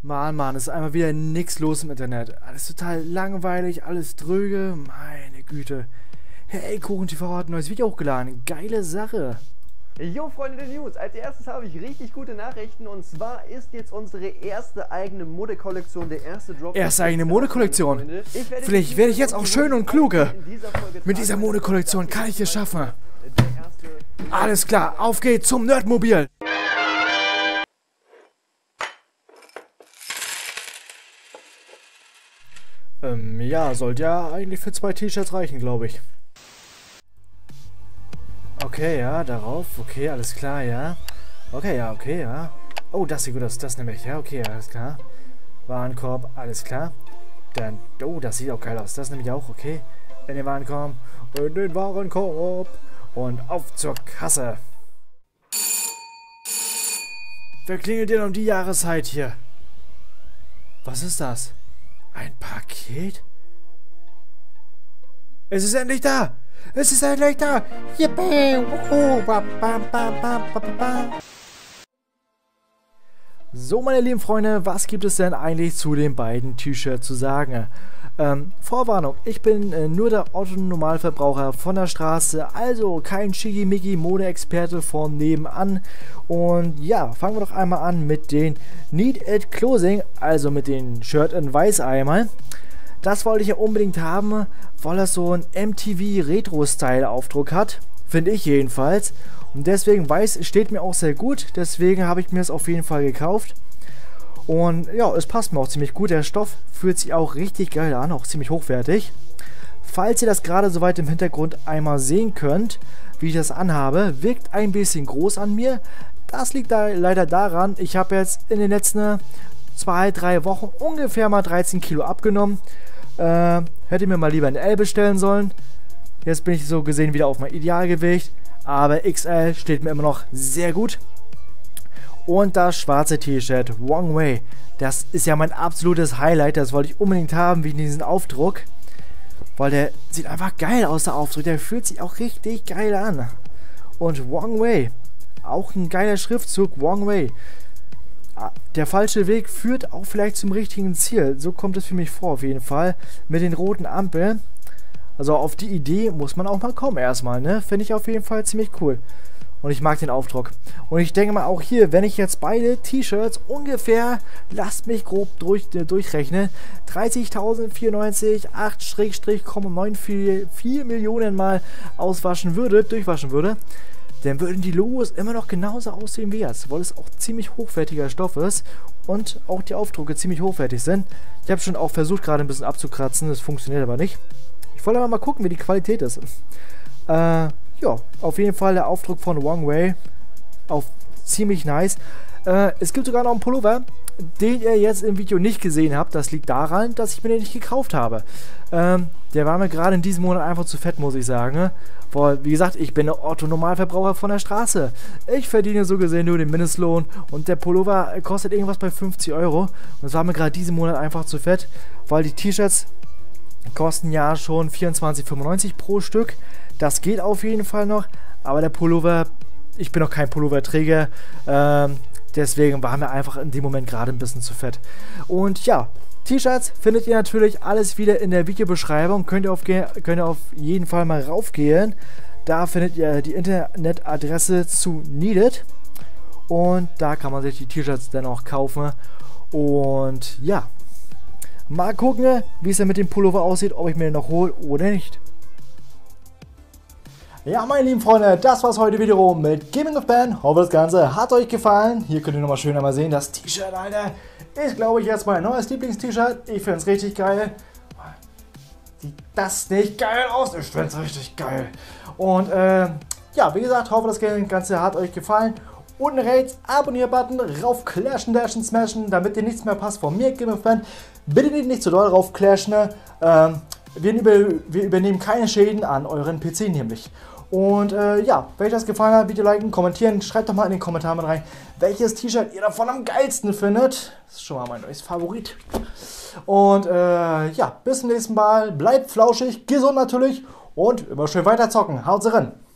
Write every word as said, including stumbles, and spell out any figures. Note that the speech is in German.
Mann, Mann, ist einmal wieder nichts los im Internet. Alles total langweilig, alles dröge. Meine Güte. Hey, KuchenTV hat ein neues Video hochgeladen. Geile Sache. Jo, Freunde der News, als erstes habe ich richtig gute Nachrichten, und zwar ist jetzt unsere erste eigene Modekollektion, der erste Drop. Erste eigene Modekollektion. Vielleicht werde ich jetzt auch schön und kluge. Mit dieser Modekollektion kann ich es schaffen. Alles klar, auf geht's zum Nerdmobil. Ähm, ja, sollte ja eigentlich für zwei T-Shirts reichen, glaube ich. Okay, ja, darauf. Okay, alles klar, ja. Okay, ja, okay, ja. Oh, das sieht gut aus, das nehme ich. Ja, okay, alles klar. Warenkorb, alles klar. Dann, oh, das sieht auch geil aus. Das nehme ich auch, okay. In den Warenkorb, in den Warenkorb. Und auf zur Kasse. Wer klingelt denn um die Jahreszeit hier? Was ist das? Ein Paket? Es ist endlich da! Es ist endlich da! Yippie! So, meine lieben Freunde, was gibt es denn eigentlich zu den beiden T-Shirts zu sagen? Ähm, Vorwarnung, ich bin äh, nur der Otto-Normalverbraucher von der Straße, also kein Schickimicki-Mode-Experte von nebenan. Und ja, fangen wir doch einmal an mit den Need It Closing, also mit den Shirt in Weiß einmal. Das wollte ich ja unbedingt haben, weil das so ein M T V-Retro-Style-Aufdruck hat, finde ich jedenfalls. Und deswegen Weiß steht mir auch sehr gut, deswegen habe ich mir es auf jeden Fall gekauft. Und ja, es passt mir auch ziemlich gut. Der Stoff fühlt sich auch richtig geil an, auch ziemlich hochwertig. Falls ihr das gerade soweit im Hintergrund einmal sehen könnt, wie ich das anhabe, wirkt ein bisschen groß an mir. Das liegt da leider daran, ich habe jetzt in den letzten zwei, drei Wochen ungefähr mal dreizehn Kilo abgenommen. Äh, hätte mir mal lieber ein L bestellen sollen. Jetzt bin ich so gesehen wieder auf mein Idealgewicht. Aber X L steht mir immer noch sehr gut. Und das schwarze T-Shirt, Wrong Way, das ist ja mein absolutes Highlight, das wollte ich unbedingt haben, wie diesen Aufdruck. Weil der sieht einfach geil aus, der Aufdruck, der fühlt sich auch richtig geil an. Und Wrong Way, auch ein geiler Schriftzug, Wrong Way. Der falsche Weg führt auch vielleicht zum richtigen Ziel, so kommt es für mich vor auf jeden Fall. Mit den roten Ampeln, also auf die Idee muss man auch mal kommen erstmal, ne, finde ich auf jeden Fall ziemlich cool. Und ich mag den Aufdruck. Und ich denke mal auch hier, wenn ich jetzt beide T-Shirts ungefähr, lasst mich grob durch, äh, durchrechnen, dreißigtausendvierundneunzig, acht Komma vierundneunzig Millionen Mal auswaschen würde, durchwaschen würde, dann würden die Logos immer noch genauso aussehen wie jetzt, weil es auch ziemlich hochwertiger Stoff ist und auch die Aufdrucke ziemlich hochwertig sind. Ich habe schon auch versucht, gerade ein bisschen abzukratzen, das funktioniert aber nicht. Ich wollte aber mal gucken, wie die Qualität ist. Äh... Ja, auf jeden Fall der Aufdruck von Wrong Way. Auf ziemlich nice. Äh, es gibt sogar noch einen Pullover, den ihr jetzt im Video nicht gesehen habt. Das liegt daran, dass ich mir den nicht gekauft habe. Ähm, der war mir gerade in diesem Monat einfach zu fett, muss ich sagen. Weil, wie gesagt, ich bin der Otto-Normalverbraucher von der Straße. Ich verdiene so gesehen nur den Mindestlohn. Und der Pullover kostet irgendwas bei fünfzig Euro. Und es war mir gerade diesen Monat einfach zu fett. Weil die T-Shirts kosten ja schon vierundzwanzig fünfundneunzig pro Stück. Das geht auf jeden Fall noch, aber der Pullover, ich bin noch kein Pulloverträger, ähm, deswegen war mir einfach in dem Moment gerade ein bisschen zu fett. Und ja, T-Shirts findet ihr natürlich alles wieder in der Videobeschreibung, könnt ihr auf, könnt ihr auf jeden Fall mal raufgehen. Da findet ihr die Internetadresse zu Need It und da kann man sich die T-Shirts dann auch kaufen. Und ja, mal gucken, wie es dann mit dem Pullover aussieht, ob ich mir den noch hole oder nicht. Ja, meine lieben Freunde, das war's heute Video mit Gaming of Ben. Hoffe, das Ganze hat euch gefallen. Hier könnt ihr nochmal schön einmal sehen, das T-Shirt, Alter, ist, glaube ich, jetzt mein neues Lieblings-T-Shirt. Ich finde es richtig geil. Sieht das nicht geil aus? Ich finde es richtig geil. Und, äh, ja, wie gesagt, hoffe, das Ganze hat euch gefallen. Unten rechts, Abonnier-Button, raufklatschen, dashen, smashen, damit ihr nichts mehr passt von mir, Gaming of Ben. Bitte nicht zu doll raufklatschen, ähm, wir, über, wir übernehmen keine Schäden an euren P C nämlich. Und äh, ja, wenn euch das gefallen hat, Video liken, kommentieren, schreibt doch mal in den Kommentaren rein, welches T-Shirt ihr davon am geilsten findet. Das ist schon mal mein neues Favorit. Und äh, ja, bis zum nächsten Mal. Bleibt flauschig, gesund natürlich und immer schön weiter zocken. Haut rein!